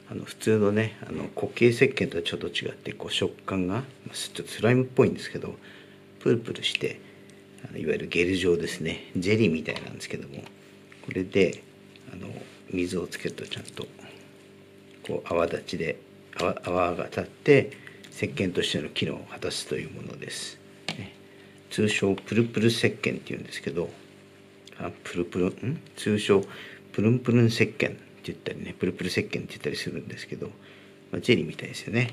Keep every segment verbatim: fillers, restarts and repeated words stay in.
あの普通のねあの固形石鹸とはちょっと違って、こう食感がちょっとスライムっぽいんですけど、プルプルしてあのいわゆるゲル状ですね、ジェリーみたいなんですけども、これであの水をつけるとちゃんとこう泡立ちで 泡, 泡が立って石鹸としての機能を果たすというものです、ね、通称プルプル石鹸っていうんですけど、あプルプルん通称プルンプルン石鹸って言ったりね、プルプル石鹸って言ったりするんですけど、まあ、ジェリーみたいですよね。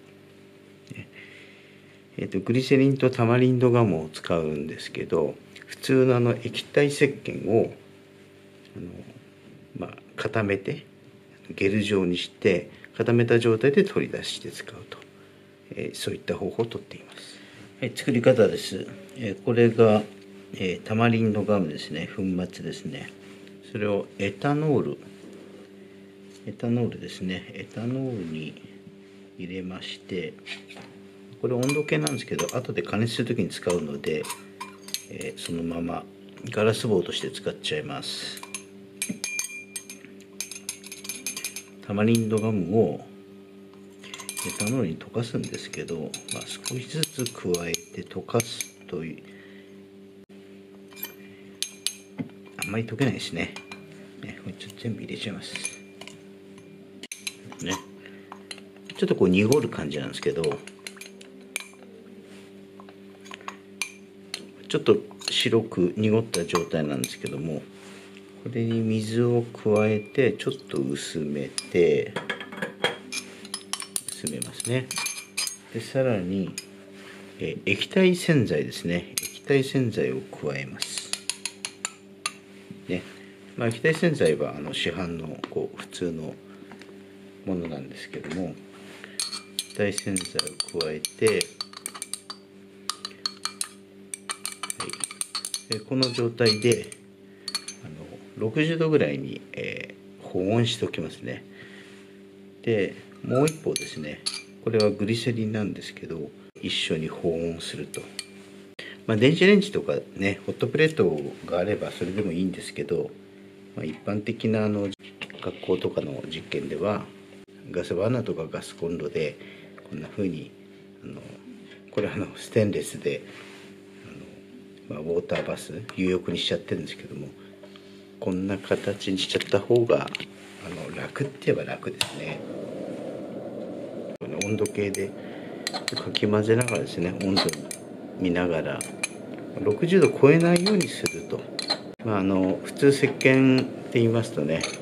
えー、とグリセリンとタマリンドガムを使うんですけど、普通のあの液体石鹸をあの、まあ、固めてゲル状にして固めた状態で取り出して使うと、えー、そういった方法をとっています。はい、作り方です。えー、これが、えー、タマリンドガムですね、粉末ですね。それをエタノールエタノールですねエタノールに入れまして、これ温度計なんですけど後で加熱する時に使うので、えー、そのままガラス棒として使っちゃいます。タマリンドガムをエタノールに溶かすんですけど、まあ、少しずつ加えて溶かすという、あんまり溶けないですね。ね、これちょっと全部入れちゃいます。ね、ちょっとこう濁る感じなんですけど、ちょっと白く濁った状態なんですけども、これに水を加えてちょっと薄めて薄めますね。でさらにえ液体洗剤ですね、液体洗剤を加えますね。まあ、液体洗剤はあの市販のこう普通のものなんですけども、液体洗剤を加えて、はい、でこの状態であのろくじゅうどぐらいに、えー、保温しておきますね。でもう一方ですね、これはグリセリンなんですけど、一緒に保温すると。まあ、電子レンジとかねホットプレートがあればそれでもいいんですけど、まあ、一般的なあの学校とかの実験ではガスバーナーとかガスコンロでこんな風にあのこれはあのステンレスであの、まあ、ウォーターバス有浴にしちゃってるんですけども、こんな形にしちゃった方があの楽って言えば楽ですね。温度計でかき混ぜながらですね、温度を見ながらろくじゅうど超えないようにすると。まあ、あの普通石鹸って言いますとね、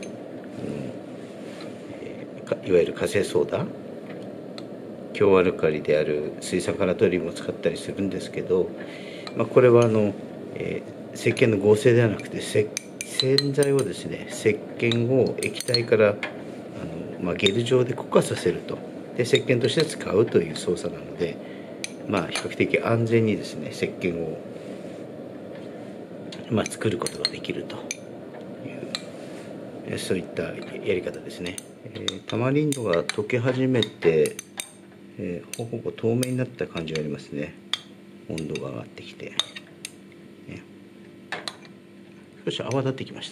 うん、いわゆる活性ソーダ、強アルカリである水酸化ナトリウムを使ったりするんですけど、まあ、これはあの、えー、石鹸の合成ではなくて洗剤をですね、石鹸を液体からあの、まあ、ゲル状で固化させると。で石鹸として使うという操作なので、まあ、比較的安全にですね石鹸を、まあ、作ることができるという、そういったやり方ですね。えー、タマリンドが溶け始めて、えー、ほぼ透明になった感じがありますね。温度が上がってきて、ね、少し泡立ってきました、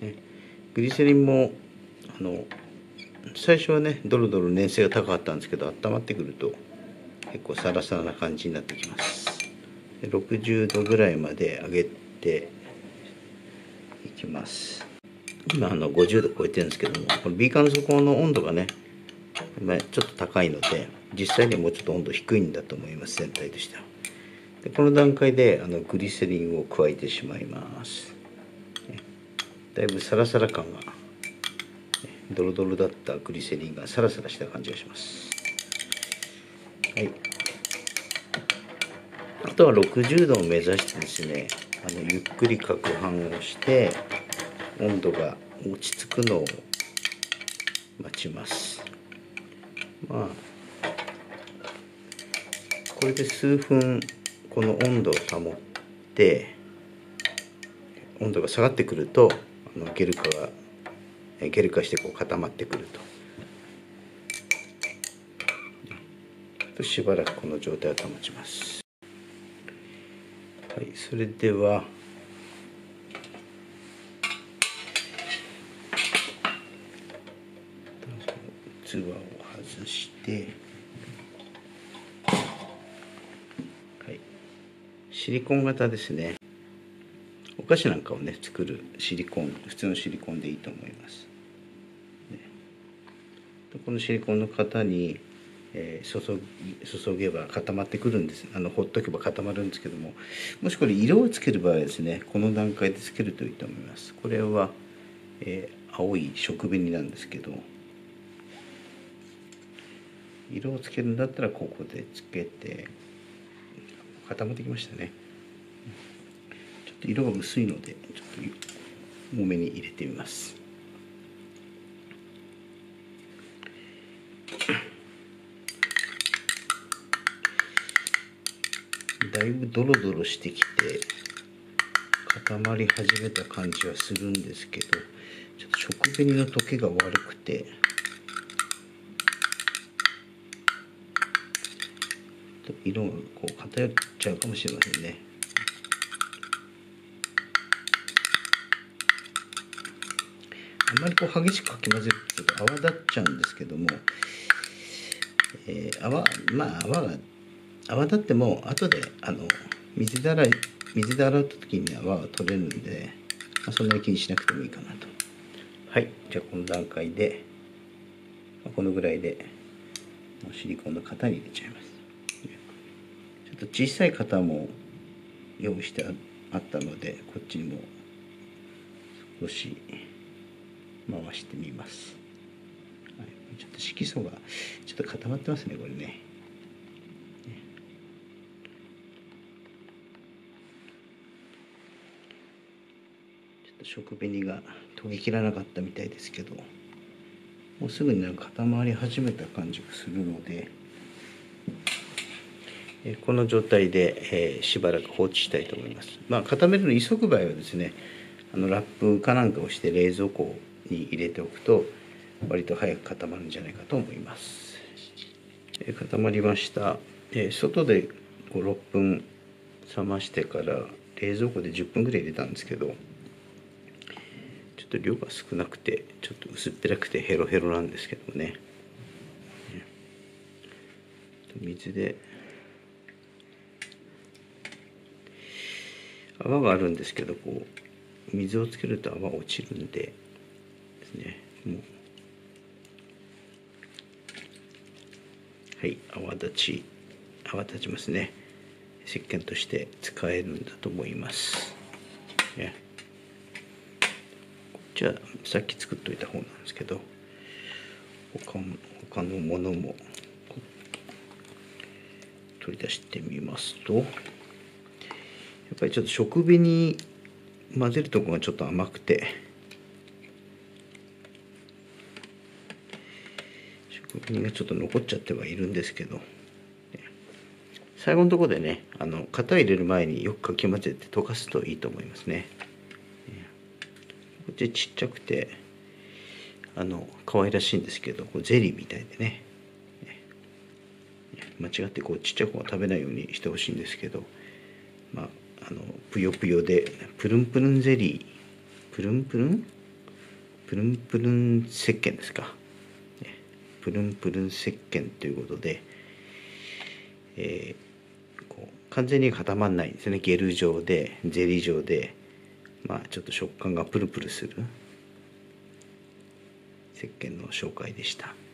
ね、グリセリンもあの最初はねドロドロ粘性が高かったんですけど、温まってくると結構サラサラな感じになってきます。でろくじゅうどぐらいまで上げていきます。今あのごじゅうど超えてるんですけども、このビーカーの底の温度がねちょっと高いので、実際にはもうちょっと温度低いんだと思います、全体としては。でこの段階であのグリセリンを加えてしまいます。だいぶサラサラ感が、ドロドロだったグリセリンがサラサラした感じがします。はい、あとはろくじゅうどを目指してですね、あのゆっくり攪拌をして温度が落ち着くのを待ちます。まあこれで数分この温度を保って、温度が下がってくるとあのゲル化がゲル化してこう固まってくると。しばらくこの状態を保ちます。はい、それでは器を外して、はい、シリコン型ですね。お菓子なんかをね作るシリコン、普通のシリコンでいいと思います。ね、このシリコンの型に、えー、注ぎ注げば固まってくるんです。あのほっとけば固まるんですけども、もしこれ色をつける場合はですね、この段階でつけるといいと思います。これは、えー、青い食紅なんですけど、色をつけるんだったらここでつけて、固まってきましたね。ちょっと色が薄いのでちょっと多めに入れてみます。だいぶドロドロしてきて固まり始めた感じはするんですけど、ちょっと食紅の溶けが悪くて色がこう偏っちゃうかもしれませんね。あんまりこう激しくかき混ぜると泡立っちゃうんですけども、えー、泡まあ泡が泡立っても後であの水で洗い水で洗った時に泡が取れるんで、まあ、そんなに気にしなくてもいいかなと。はい、じゃあこの段階でこのぐらいでシリコンの型に入れちゃいます。ちょっと小さい型も用意してあったので、こっちにも少し回してみます。はい、ちょっと色素がちょっと固まってますね、これね。ちょっと食紅が溶けきらなかったみたいですけど、もうすぐになんか固まり始めた感じがするので、この状態で、えー、しばらく放置したいと思います。まあ、固めるの急ぐ場合はですね、あのラップかなんかをして冷蔵庫に入れておくと割と早く固まるんじゃないかと思います。えー、固まりました。えー、外でご、ろっぷん冷ましてから冷蔵庫でじゅっぷんぐらい入れたんですけど、ちょっと量が少なくてちょっと薄っぺらくてヘロヘロなんですけどね。水で泡があるんですけど、こう水をつけると泡落ちるんでですね、もうはい泡立ち泡立ちますね。石鹸として使えるんだと思います。ね、じゃあさっき作っといた方なんですけど、他の他のものも取り出してみますと、やっぱりちょっと食紅混ぜるところがちょっと甘くて、食紅がちょっと残っちゃってはいるんですけど、最後のところでね、あの型入れる前によくかき混ぜて溶かすといいと思いますね。こっちちっちゃくてあの可愛らしいんですけど、こうゼリーみたいでね、間違ってこうちっちゃい子は食べないようにしてほしいんですけど、まああのぷよぷよでプルンプルンゼリー、プルンプルンプルンプルン石鹸ですか、プルンプルン石鹸ということで、えー、こう完全に固まらないんですね。ゲル状でゼリー状で、まあちょっと食感がプルプルする石鹸の紹介でした。